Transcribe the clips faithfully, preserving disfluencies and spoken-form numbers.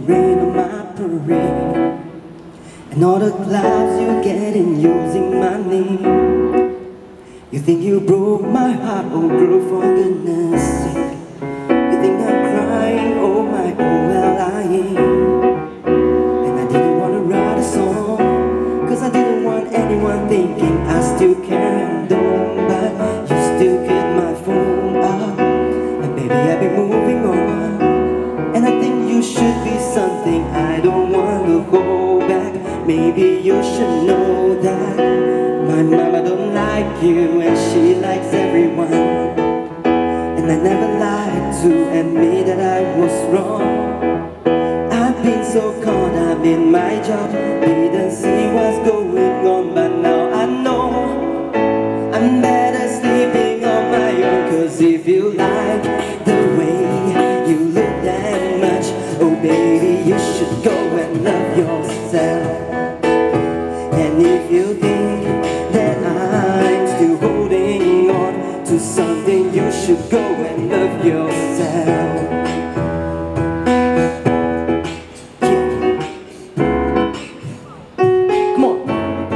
rain on my parade, and all the clouds you get in using my name. You think you broke my heart, oh girl, for goodness sake. You think I'm crying, oh my, oh well I am. And I didn't want to write a song, cause I didn't want anyone thinking I still care and don't. But you still get my phone up, and baby I've been moving on. And I think you should be something I don't want to hold back. Maybe you should know that my mama don't like you and she likes everyone. And I never lied to admit that I was wrong. I've been so caught up in my job, didn't see what's going on. But now I know I'm better sleeping on my own. Cause if you like the way you look that much, oh baby, you should go and love yourself. And if you think that I'm still holding on to something, you should go and love yourself. Yeah. Come on.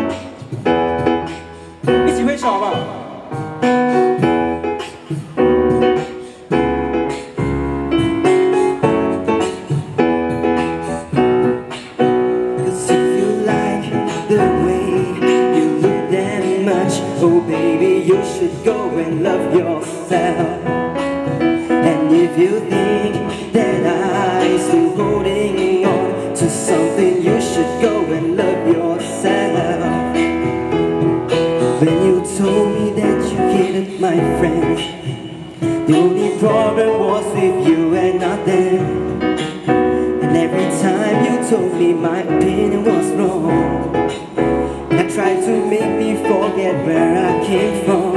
一起挥手好不好？ Oh baby, you should go and love yourself. And if you think that I'm still holding on to something, you should go and love yourself. When you told me that you hated my friends, the only problem was with you and not them. And every time you told me my opinion was wrong, tried to make me forget where I came from.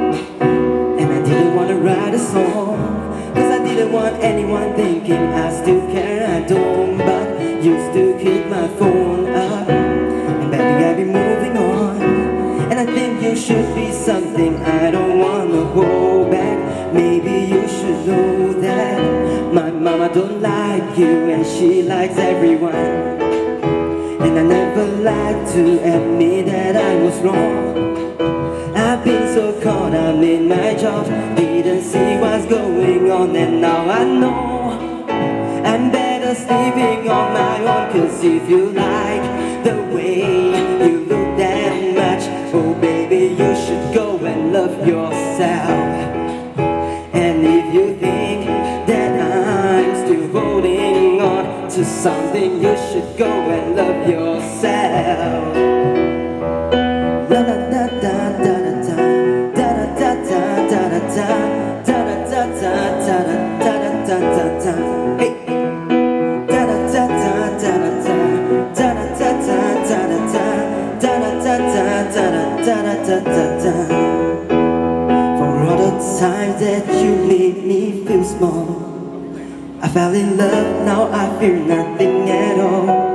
And I didn't want to write a song, cause I didn't want anyone thinking I still care, I don't. But you still keep my phone up, and baby I've been moving on. And I think you should be something I don't want to hold back. Maybe you should know that my mama don't like you and she likes everyone. And I never lied to admit that I was wrong. I've been so caught up in my job, didn't see what's going on. And now I know I'm better sleeping on my own. Cause if you like the way you look that much, oh baby, you should go and love yourself. And if you think that I'm still holding on to something, you should go and love yourself. La da da da da da da da da da da da da da da da da da da. Hey. Da da da da da da da da da da da da da da da da da da. For all the times that you made me feel small, I fell in love, now I fear nothing at all.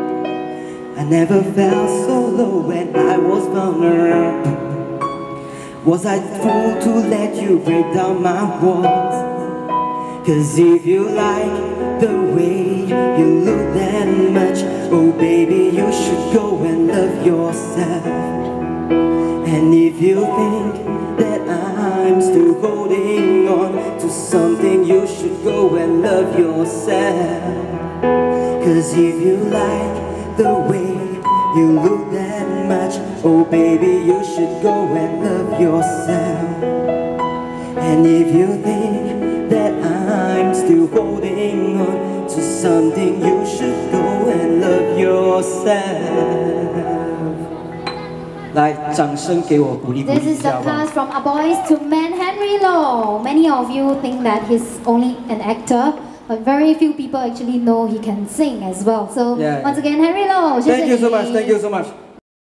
I never felt so low when I was vulnerable. Was I fool to let you break down my walls? Cause if you like the way you look that much, oh baby, you should go and love yourself. And if you think that I'm still holding on to something, you should go and love yourself. Cause if you like the way you look that much, oh baby, you should go and love yourself. And if you think that I'm still holding on to something, you should go and love yourself. 来，掌声给我鼓励鼓励 This is the pass from A Boys to Men, Henry Lau. Many of you think that he's only an actor, but very few people actually know he can sing as well. So yeah, once again, Henry Lau. Thank you so much. Thank you so much.